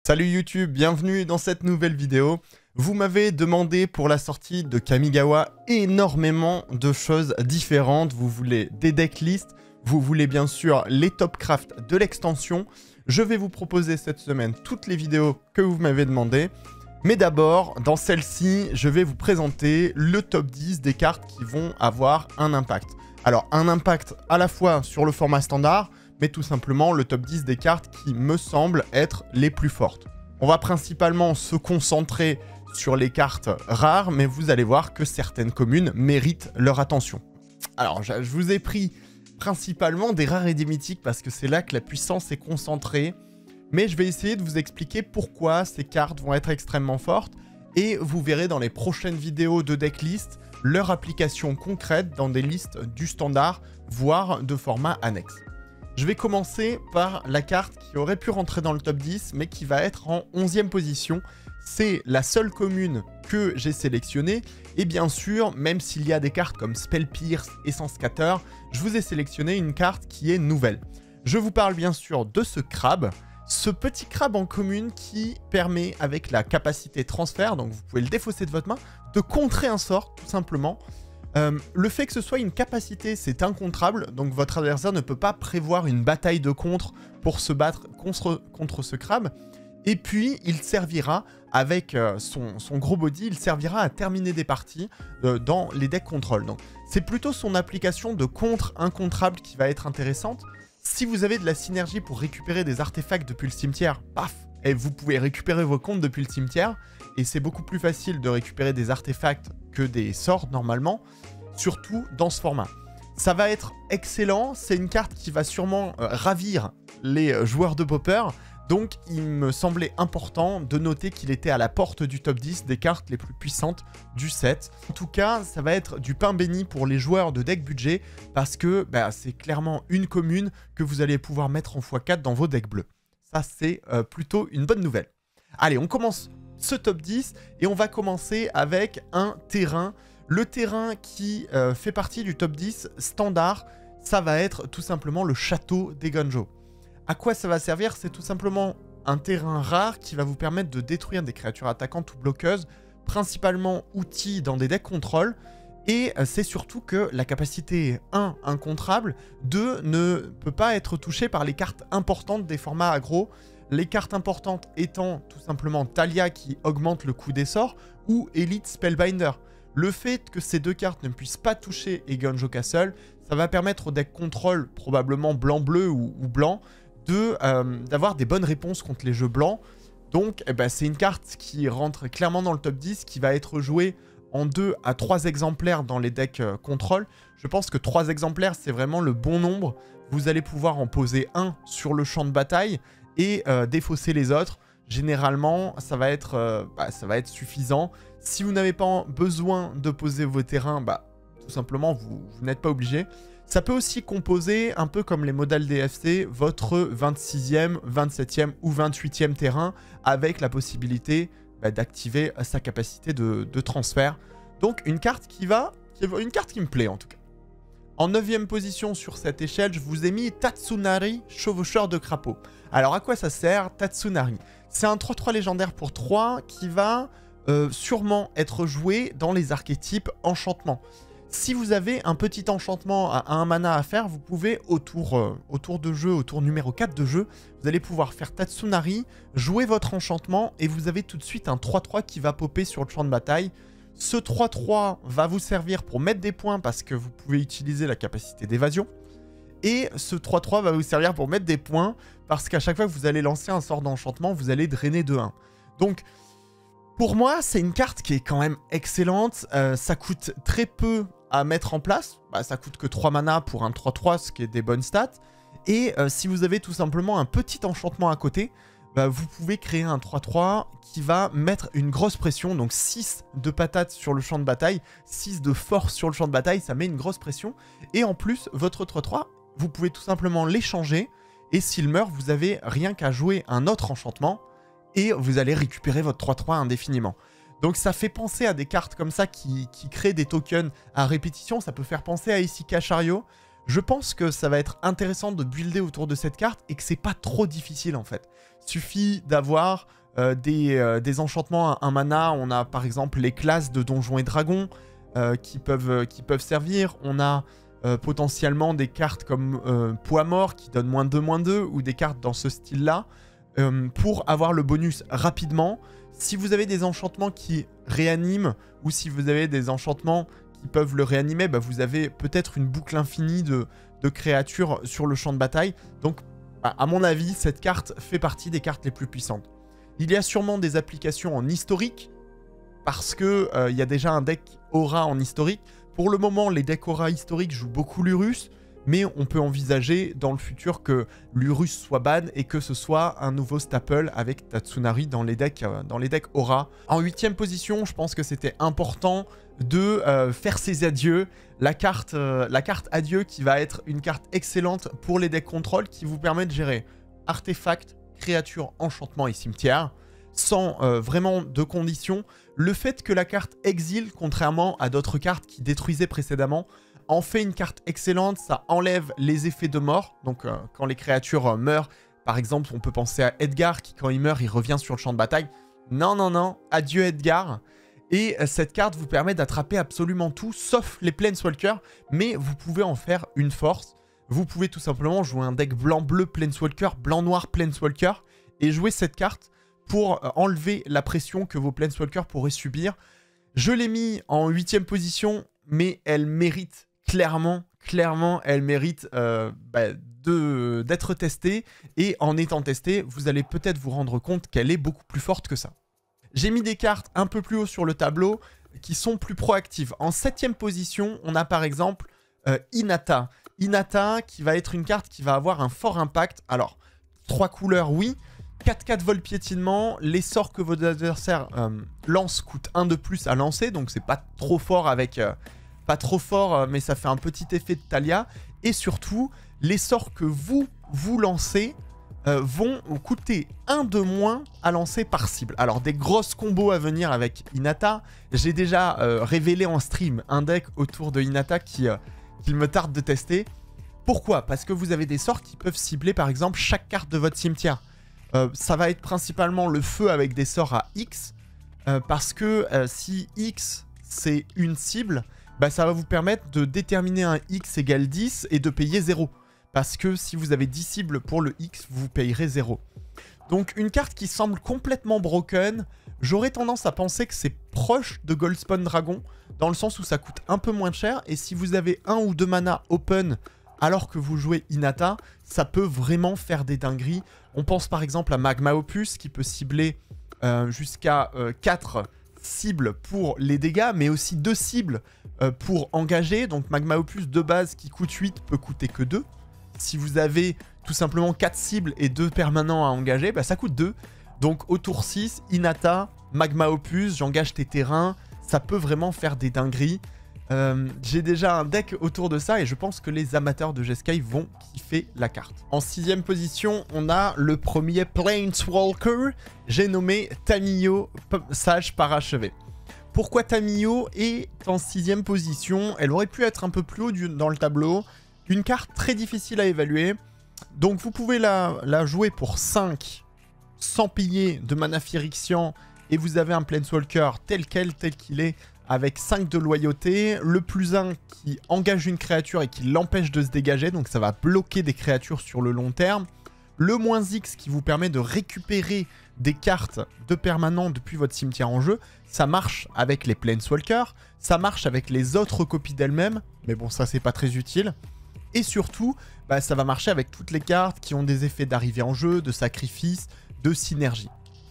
Salut YouTube, bienvenue dans cette nouvelle vidéo. Vous m'avez demandé pour la sortie de Kamigawa énormément de choses différentes. Vous voulez des decklists, vous voulez bien sûr les top craft de l'extension. Je vais vous proposer cette semaine toutes les vidéos que vous m'avez demandé. Mais d'abord, dans celle-ci, je vais vous présenter le top 10 des cartes qui vont avoir un impact. Alors, un impact à la fois sur le format standard, mais tout simplement le top 10 des cartes qui me semblent être les plus fortes. On va principalement se concentrer sur les cartes rares, mais vous allez voir que certaines communes méritent leur attention. Alors, je vous ai pris principalement des rares et des mythiques parce que c'est là que la puissance est concentrée. Mais je vais essayer de vous expliquer pourquoi ces cartes vont être extrêmement fortes. Et vous verrez dans les prochaines vidéos de decklist leur application concrète dans des listes du standard, voire de format annexe. Je vais commencer par la carte qui aurait pu rentrer dans le top 10, mais qui va être en 11e position. C'est la seule commune que j'ai sélectionnée. Et bien sûr, même s'il y a des cartes comme Spell Pierce et Scatter, je vous ai sélectionné une carte qui est nouvelle. Je vous parle bien sûr de ce crabe. Ce petit crabe en commune qui permet, avec la capacité transfert, donc vous pouvez le défausser de votre main, de contrer un sort, tout simplement. Le fait que ce soit une capacité, c'est incontrable, donc votre adversaire ne peut pas prévoir une bataille de contre pour se battre contre ce crabe. Et puis, il servira, avec son gros body, il servira à terminer des parties dans les decks contrôle. Donc, c'est plutôt son application de contre incontrable qui va être intéressante. Si vous avez de la synergie pour récupérer des artefacts depuis le cimetière, paf, et vous pouvez récupérer vos comptes depuis le cimetière, et c'est beaucoup plus facile de récupérer des artefacts que des sorts normalement, surtout dans ce format. Ça va être excellent, c'est une carte qui va sûrement ravir les joueurs de Pauper, donc il me semblait important de noter qu'il était à la porte du top 10 des cartes les plus puissantes du set. En tout cas, ça va être du pain béni pour les joueurs de deck budget, parce que c'est clairement une commune que vous allez pouvoir mettre en x4 dans vos decks bleus. Ça, c'est plutôt une bonne nouvelle. Allez, on commence ce top 10 et on va commencer avec un terrain. Le terrain qui fait partie du top 10 standard, ça va être tout simplement le château des Ganjo. À quoi ça va servir? C'est tout simplement un terrain rare qui va vous permettre de détruire des créatures attaquantes ou bloqueuses, principalement outils dans des decks contrôle. Et c'est surtout que la capacité 1, incontrable, 2, ne peut pas être touchée par les cartes importantes des formats aggro. Les cartes importantes étant tout simplement Talia qui augmente le coût des sorts ou Elite Spellbinder. Le fait que ces deux cartes ne puissent pas toucher Eiganjo Castle, ça va permettre au deck contrôle, probablement blanc-bleu ou blanc, d'avoir des bonnes réponses contre les jeux blancs. Donc c'est une carte qui rentre clairement dans le top 10, qui va être jouée en 2 à 3 exemplaires dans les decks contrôle. Je pense que 3 exemplaires, c'est vraiment le bon nombre. Vous allez pouvoir en poser un sur le champ de bataille et défausser les autres. Généralement, ça va être suffisant. Si vous n'avez pas besoin de poser vos terrains, tout simplement, vous n'êtes pas obligé. Ça peut aussi composer, un peu comme les modèles DFC, votre 26e, 27e ou 28e terrain, avec la possibilité d'activer sa capacité de transfert. Donc une carte qui me plaît en tout cas. En 9e position sur cette échelle, je vous ai mis Tatsunari, chevaucheur de crapaud. Alors à quoi ça sert Tatsunari? C'est un 3-3 légendaire pour 3 qui va sûrement être joué dans les archétypes enchantement. Si vous avez un petit enchantement à 1 mana à faire, vous pouvez au tour de jeu, au tour numéro 4 de jeu, vous allez pouvoir faire Tatsunari, jouer votre enchantement et vous avez tout de suite un 3-3 qui va popper sur le champ de bataille. Ce 3-3 va vous servir pour mettre des points parce que vous pouvez utiliser la capacité d'évasion. Et ce 3-3 va vous servir pour mettre des points parce qu'à chaque fois que vous allez lancer un sort d'enchantement, vous allez drainer de 1. Donc, pour moi, c'est une carte qui est quand même excellente. Ça coûte très peu à mettre en place. Ça coûte que 3 mana pour un 3-3, ce qui est des bonnes stats. Et si vous avez tout simplement un petit enchantement à côté, vous pouvez créer un 3-3 qui va mettre une grosse pression. Donc 6 de patates sur le champ de bataille, 6 de force sur le champ de bataille, ça met une grosse pression. Et en plus, votre 3-3, vous pouvez tout simplement l'échanger. Et s'il meurt, vous avez rien qu'à jouer un autre enchantement. Et vous allez récupérer votre 3-3 indéfiniment. Donc ça fait penser à des cartes comme ça qui créent des tokens à répétition. Ça peut faire penser à Issika Chariot. Je pense que ça va être intéressant de builder autour de cette carte et que c'est pas trop difficile en fait. Suffit d'avoir des enchantements à 1 mana. On a par exemple les classes de Donjons et Dragons qui peuvent servir. On a potentiellement des cartes comme Poids Mort qui donne -2/-2 ou des cartes dans ce style-là pour avoir le bonus rapidement. Si vous avez des enchantements qui réaniment ou si vous avez des enchantements qui peuvent le réanimer, bah vous avez peut-être une boucle infinie de créatures sur le champ de bataille. Donc, à mon avis, cette carte fait partie des cartes les plus puissantes. Il y a sûrement des applications en historique, parce que il y a déjà un deck aura en historique. Pour le moment, les decks aura historiques jouent beaucoup l'Urus, mais on peut envisager dans le futur que l'Urus soit ban et que ce soit un nouveau staple avec Tatsunari dans les decks aura. En 8ème position, je pense que c'était important de faire ses adieux. La carte adieu qui va être une carte excellente pour les decks contrôle qui vous permet de gérer artefacts, créatures, enchantements et cimetières sans vraiment de conditions. Le fait que la carte exile, contrairement à d'autres cartes qui détruisaient précédemment, en fait une carte excellente. Ça enlève les effets de mort. Donc quand les créatures meurent, par exemple, on peut penser à Edgar qui quand il meurt, il revient sur le champ de bataille. Non, non, non, adieu Edgar. Et cette carte vous permet d'attraper absolument tout, sauf les Planeswalkers, mais vous pouvez en faire une force. Vous pouvez tout simplement jouer un deck blanc-bleu Planeswalker, blanc-noir Planeswalker, et jouer cette carte pour enlever la pression que vos Planeswalkers pourraient subir. Je l'ai mis en 8ème position, mais elle mérite clairement, elle mérite d'être testée. Et en étant testée, vous allez peut-être vous rendre compte qu'elle est beaucoup plus forte que ça. J'ai mis des cartes un peu plus haut sur le tableau qui sont plus proactives. En 7ème position, on a par exemple Hinata. Hinata qui va être une carte qui va avoir un fort impact. Alors, 3 couleurs, oui. 4/4 vol piétinement. Les sorts que vos adversaires lancent coûtent 1 de plus à lancer. Donc, c'est pas trop fort avec... pas trop fort, mais ça fait un petit effet de Talia. Et surtout, les sorts que vous lancez vont coûter 1 de moins à lancer par cible. Alors, des grosses combos à venir avec Hinata. J'ai déjà révélé en stream un deck autour de Hinata qu'il me tarde de tester. Pourquoi? Parce que vous avez des sorts qui peuvent cibler, par exemple, chaque carte de votre cimetière. Ça va être principalement le feu avec des sorts à X. Parce que si X, c'est une cible, bah, ça va vous permettre de déterminer un X égale 10 et de payer 0. Parce que si vous avez 10 cibles pour le X, vous payerez 0. Donc une carte qui semble complètement broken, j'aurais tendance à penser que c'est proche de Goldspawn Dragon, dans le sens où ça coûte un peu moins cher, et si vous avez 1 ou 2 mana open alors que vous jouez Hinata, ça peut vraiment faire des dingueries. On pense par exemple à Magma Opus qui peut cibler jusqu'à 4 cibles pour les dégâts, mais aussi 2 cibles pour engager. Donc Magma Opus de base qui coûte 8 peut coûter que 2. Si vous avez tout simplement 4 cibles et 2 permanents à engager, bah ça coûte 2. Donc au tour 6, Hinata, Magma Opus, j'engage tes terrains, ça peut vraiment faire des dingueries. J'ai déjà un deck autour de ça et je pense que les amateurs de Jeskai vont kiffer la carte. En 6ème position, on a le premier Planeswalker, j'ai nommé Tamiyo, Sage Parachevé. Pourquoi Tamiyo est en 6ème position? Elle aurait pu être un peu plus haut dans le tableau. Une carte très difficile à évaluer. Donc vous pouvez la jouer pour 5 sans payer de mana Phyrexian et vous avez un Planeswalker tel qu'il est avec 5 de loyauté. Le +1 qui engage une créature et qui l'empêche de se dégager. Donc ça va bloquer des créatures sur le long terme. Le -X qui vous permet de récupérer des cartes de permanent depuis votre cimetière en jeu. Ça marche avec les Planeswalkers. Ça marche avec les autres copies d'elles-mêmes. Mais bon, ça c'est pas très utile. Et surtout, bah, ça va marcher avec toutes les cartes qui ont des effets d'arrivée en jeu, de sacrifice, de synergie.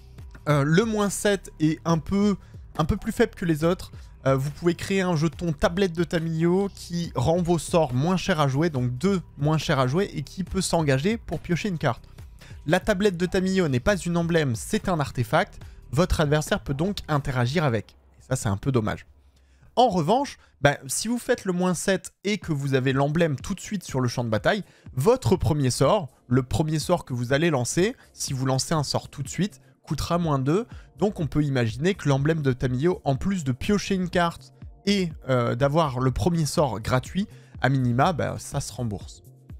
Le -7 est un peu plus faible que les autres. Vous pouvez créer un jeton tablette de Tamiyo qui rend vos sorts moins chers à jouer, donc 2 moins chers à jouer, et qui peut s'engager pour piocher une carte. La tablette de Tamiyo n'est pas une emblème, c'est un artefact. Votre adversaire peut donc interagir avec. Et ça, c'est un peu dommage. En revanche, bah, si vous faites le -7 et que vous avez l'emblème tout de suite sur le champ de bataille, votre premier sort, le premier sort que vous allez lancer, si vous lancez un sort tout de suite, coûtera -2. Donc on peut imaginer que l'emblème de Tamiyo, en plus de piocher une carte et d'avoir le premier sort gratuit, à minima, bah, ça se rembourse.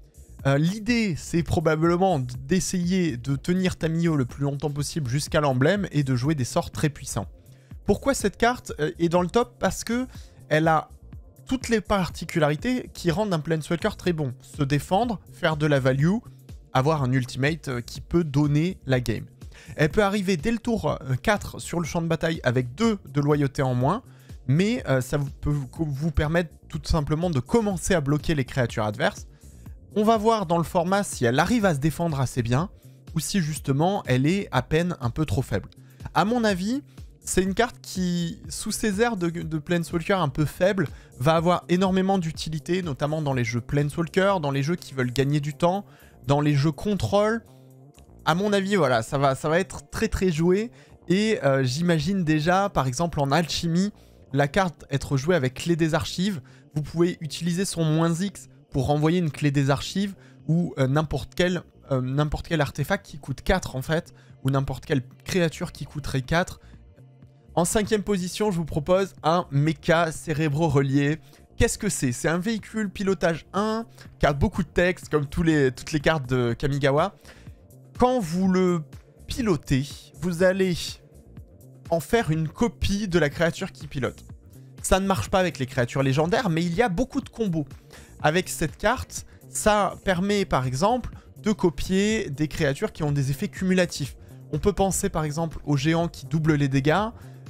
L'idée, c'est probablement d'essayer de tenir Tamiyo le plus longtemps possible jusqu'à l'emblème et de jouer des sorts très puissants. Pourquoi cette carte est dans le top? Parce que elle a toutes les particularités qui rendent un Planeswalker très bon. Se défendre, faire de la value, avoir un ultimate qui peut donner la game. Elle peut arriver dès le tour 4 sur le champ de bataille avec 2 de loyauté en moins, mais ça peut vous permettre tout simplement de commencer à bloquer les créatures adverses. On va voir dans le format si elle arrive à se défendre assez bien, ou si justement elle est à peine un peu trop faible. À mon avis, c'est une carte qui, sous ses airs de Planeswalker un peu faible, va avoir énormément d'utilité, notamment dans les jeux Planeswalker, dans les jeux qui veulent gagner du temps, dans les jeux contrôle. À mon avis, voilà, ça va être très très joué. Et j'imagine déjà, par exemple en alchimie, la carte être jouée avec clé des archives. Vous pouvez utiliser son -X pour renvoyer une clé des archives ou n'importe quel artefact qui coûte 4 en fait, ou n'importe quelle créature qui coûterait 4. En 5e position, je vous propose un Mecha Cérébro-Relié. Qu'est-ce que c'est? C'est un véhicule pilotage 1 qui a beaucoup de texte, comme toutes les cartes de Kamigawa. Quand vous le pilotez, vous allez en faire une copie de la créature qui pilote. Ça ne marche pas avec les créatures légendaires, mais il y a beaucoup de combos. Avec cette carte, ça permet par exemple de copier des créatures qui ont des effets cumulatifs. On peut penser par exemple au géant qui double les dégâts.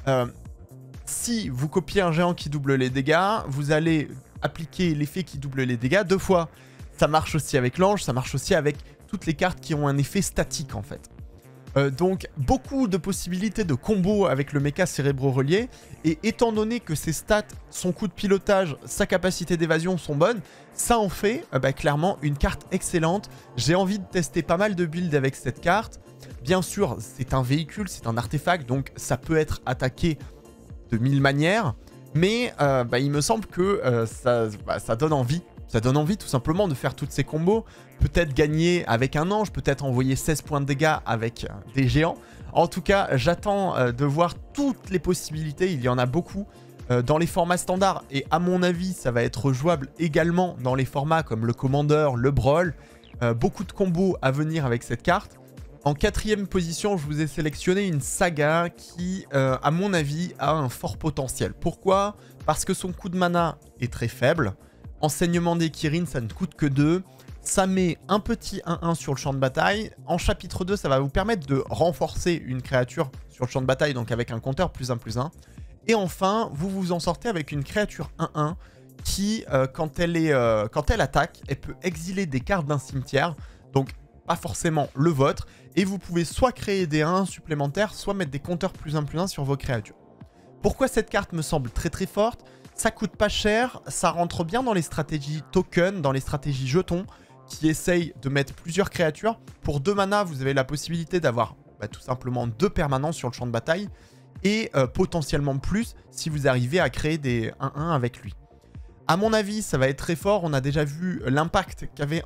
Si vous copiez un géant qui double les dégâts, vous allez appliquer l'effet qui double les dégâts 2 fois. Ça marche aussi avec l'ange, ça marche aussi avec toutes les cartes qui ont un effet statique en fait. Donc beaucoup de possibilités de combo avec le Mecha Cérébro-Relié, et étant donné que ses stats, son coup de pilotage, sa capacité d'évasion sont bonnes, ça en fait clairement une carte excellente. J'ai envie de tester pas mal de builds avec cette carte. Bien sûr, c'est un véhicule, c'est un artefact, donc ça peut être attaqué de 1000 manières, mais il me semble que ça donne envie. Ça donne envie tout simplement de faire toutes ces combos, peut-être gagner avec un ange, peut-être envoyer 16 points de dégâts avec des géants. En tout cas, j'attends de voir toutes les possibilités, il y en a beaucoup dans les formats standards, et à mon avis, ça va être jouable également dans les formats comme le Commander, le Brawl. Beaucoup de combos à venir avec cette carte. En 4e position, je vous ai sélectionné une saga qui, à mon avis, a un fort potentiel. Pourquoi? Parce que son coût de mana est très faible. Enseignement des Kirin, ça ne coûte que 2. Ça met un petit 1-1 sur le champ de bataille. En chapitre 2, ça va vous permettre de renforcer une créature sur le champ de bataille, donc avec un compteur +1/+1. Et enfin, vous vous en sortez avec une créature 1-1 qui, quand elle attaque, elle peut exiler des cartes d'un cimetière. Donc, pas forcément le vôtre. Et vous pouvez soit créer des 1 supplémentaires, soit mettre des compteurs +1/+1 sur vos créatures. Pourquoi cette carte me semble très très forte? Ça coûte pas cher, ça rentre bien dans les stratégies token, dans les stratégies jetons, qui essayent de mettre plusieurs créatures. Pour 2 mana, vous avez la possibilité d'avoir tout simplement 2 permanents sur le champ de bataille, et potentiellement plus si vous arrivez à créer des 1-1 avec lui. À mon avis, ça va être très fort. On a déjà vu l'impact qu'avait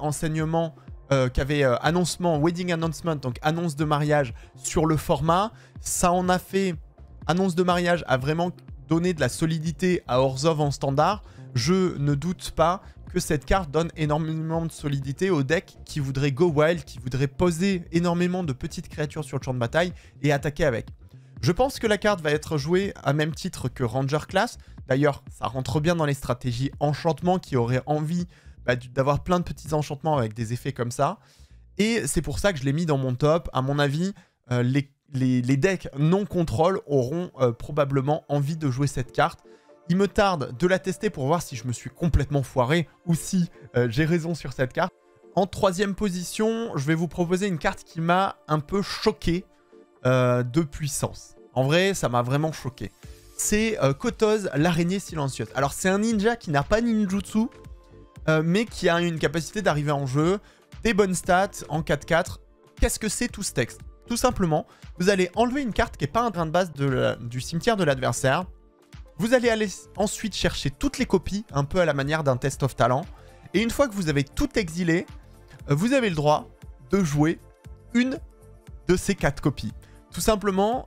annoncement, wedding announcement, donc annonce de mariage sur le format. Ça en a fait, annonce de mariage a vraiment donné de la solidité à Orzhov en standard. Je ne doute pas que cette carte donne énormément de solidité au deck qui voudrait go wild, qui voudrait poser énormément de petites créatures sur le champ de bataille et attaquer avec. Je pense que la carte va être jouée à même titre que Ranger Class. D'ailleurs, ça rentre bien dans les stratégies enchantement qui auraient envie d'avoir plein de petits enchantements avec des effets comme ça. Et c'est pour ça que je l'ai mis dans mon top. À mon avis, les decks non contrôle auront probablement envie de jouer cette carte. Il me tarde de la tester pour voir si je me suis complètement foiré ou si j'ai raison sur cette carte. En 3e position, je vais vous proposer une carte qui m'a un peu choqué de puissance. En vrai, ça m'a vraiment choqué. C'est Kotoz, l'araignée silencieuse. Alors, c'est un ninja qui n'a pas ninjutsu, mais qui a une capacité d'arriver en jeu, des bonnes stats en 4-4. Qu'est-ce que c'est tout ce texte? Tout simplement, vous allez enlever une carte qui n'est pas un grain de base du cimetière de l'adversaire. Vous allez aller ensuite chercher toutes les copies, un peu à la manière d'un test of talent. Et une fois que vous avez tout exilé, vous avez le droit de jouer une de ces 4 copies. Tout simplement,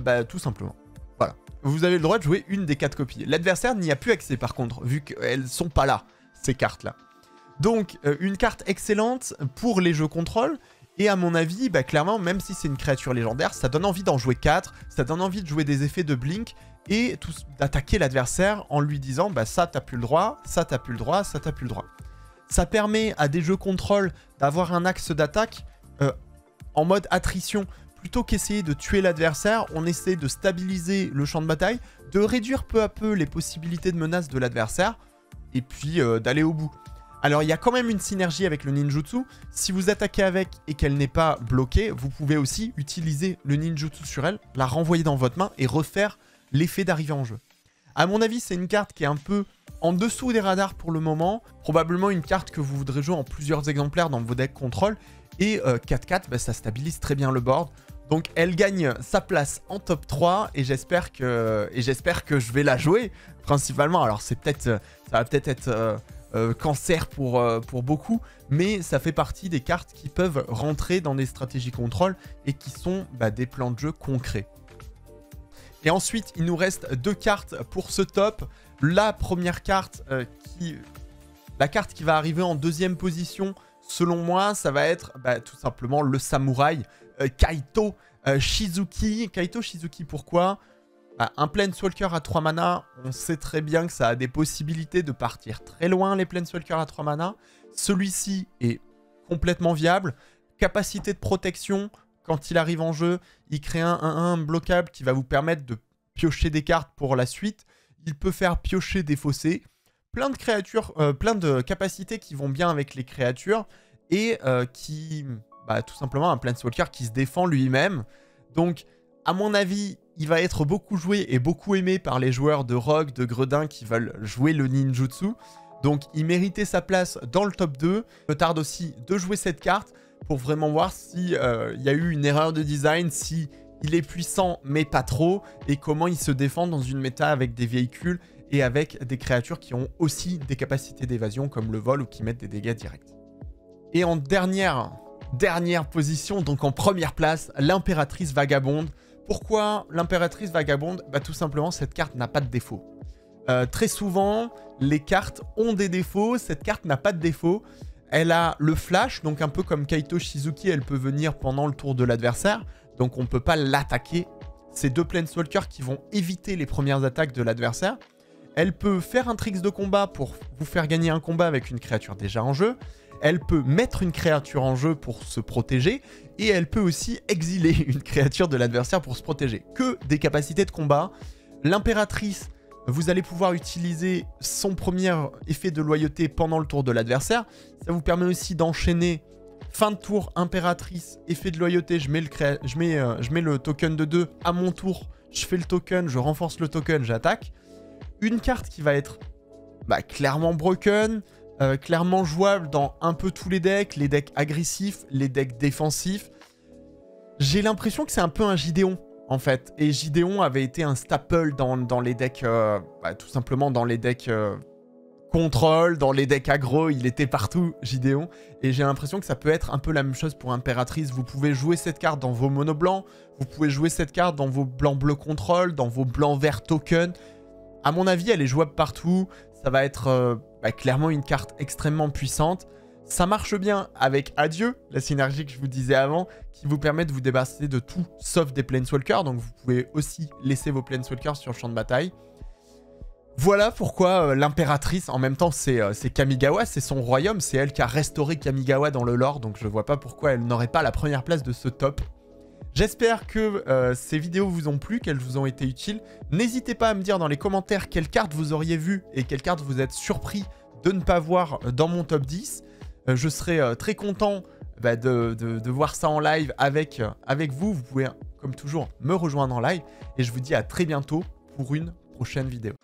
voilà. Vous avez le droit de jouer une des 4 copies. L'adversaire n'y a plus accès par contre, vu qu'elles sont pas là, ces cartes-là. Donc, une carte excellente pour les jeux contrôle. Et à mon avis, bah, clairement, même si c'est une créature légendaire, ça donne envie d'en jouer 4, ça donne envie de jouer des effets de blink et d'attaquer l'adversaire en lui disant bah, ça t'as plus le droit, ça t'as plus le droit, ça t'as plus le droit. Ça permet à des jeux contrôle d'avoir un axe d'attaque en mode attrition. Plutôt qu'essayer de tuer l'adversaire, on essaie de stabiliser le champ de bataille, de réduire peu à peu les possibilités de menace de l'adversaire et puis d'aller au bout. Alors, il y a quand même une synergie avec le ninjutsu. Si vous attaquez avec et qu'elle n'est pas bloquée, vous pouvez aussi utiliser le ninjutsu sur elle, la renvoyer dans votre main et refaire l'effet d'arrivée en jeu. À mon avis, c'est une carte qui est un peu en dessous des radars pour le moment. Probablement une carte que vous voudrez jouer en plusieurs exemplaires dans vos decks contrôle. Et 4-4, bah, ça stabilise très bien le board. Donc, elle gagne sa place en top 3 et j'espère que je vais la jouer principalement. Alors, ça va peut-être être... cancer pour beaucoup, mais ça fait partie des cartes qui peuvent rentrer dans des stratégies contrôle et qui sont des plans de jeu concrets. Et ensuite, il nous reste 2 cartes pour ce top. La première carte, la carte qui va arriver en deuxième position, selon moi, ça va être tout simplement le samouraï Kaito Shizuki. Kaito Shizuki, pourquoi ? Un Planeswalker à 3 mana, on sait très bien que ça a des possibilités de partir très loin, les Planeswalkers à 3 mana. Celui-ci est complètement viable. Capacité de protection, quand il arrive en jeu, il crée un 1-1 bloquable qui va vous permettre de piocher des cartes pour la suite. Il peut faire piocher des fossés. Plein de créatures, plein de capacités qui vont bien avec les créatures. Et tout simplement un Planeswalker qui se défend lui-même. Donc, à mon avis... il va être beaucoup joué et beaucoup aimé par les joueurs de Rogue, de Gredin qui veulent jouer le ninjutsu. Donc il méritait sa place dans le top 2. Je me tarde aussi de jouer cette carte pour vraiment voir si y a eu une erreur de design, si il est puissant mais pas trop, et comment il se défend dans une méta avec des véhicules et avec des créatures qui ont aussi des capacités d'évasion comme le vol ou qui mettent des dégâts directs. Et en dernière position, donc en première place, l'impératrice vagabonde. Pourquoi l'impératrice vagabonde ? Tout simplement, cette carte n'a pas de défaut. Très souvent, les cartes ont des défauts. Cette carte n'a pas de défaut. Elle a le flash, donc un peu comme Kaito Shizuki, elle peut venir pendant le tour de l'adversaire. Donc on ne peut pas l'attaquer. C'est 2 Planeswalkers qui vont éviter les premières attaques de l'adversaire. Elle peut faire un tricks de combat pour vous faire gagner un combat avec une créature déjà en jeu. Elle peut mettre une créature en jeu pour se protéger. Et elle peut aussi exiler une créature de l'adversaire pour se protéger. Que des capacités de combat. L'impératrice, vous allez pouvoir utiliser son premier effet de loyauté pendant le tour de l'adversaire. Ça vous permet aussi d'enchaîner fin de tour, impératrice, effet de loyauté. Je mets le token de 2 à mon tour. Je fais le token, je renforce le token, j'attaque. Une carte qui va être clairement broken. Clairement jouable dans un peu tous les decks agressifs, les decks défensifs. J'ai l'impression que c'est un peu un Gideon, en fait. Et Gideon avait été un staple dans les decks, tout simplement dans les decks contrôle, dans les decks aggro, il était partout, Gideon. Et j'ai l'impression que ça peut être un peu la même chose pour Impératrice. Vous pouvez jouer cette carte dans vos mono blancs, vous pouvez jouer cette carte dans vos blancs bleu contrôle, dans vos blancs vert token. À mon avis, elle est jouable partout. Ça va être clairement une carte extrêmement puissante. Ça marche bien avec Adieu, la synergie que je vous disais avant, qui vous permet de vous débarrasser de tout sauf des Planeswalkers. Donc vous pouvez aussi laisser vos Planeswalkers sur le champ de bataille. Voilà pourquoi l'impératrice, en même temps c'est Kamigawa, c'est son royaume, c'est elle qui a restauré Kamigawa dans le lore. Donc je vois pas pourquoi elle n'aurait pas la première place de ce top. J'espère que ces vidéos vous ont plu, qu'elles vous ont été utiles. N'hésitez pas à me dire dans les commentaires quelles cartes vous auriez vues et quelles cartes vous êtes surpris de ne pas voir dans mon top 10. Je serai très content de voir ça en live avec vous. Vous pouvez, comme toujours, me rejoindre en live. Et je vous dis à très bientôt pour une prochaine vidéo.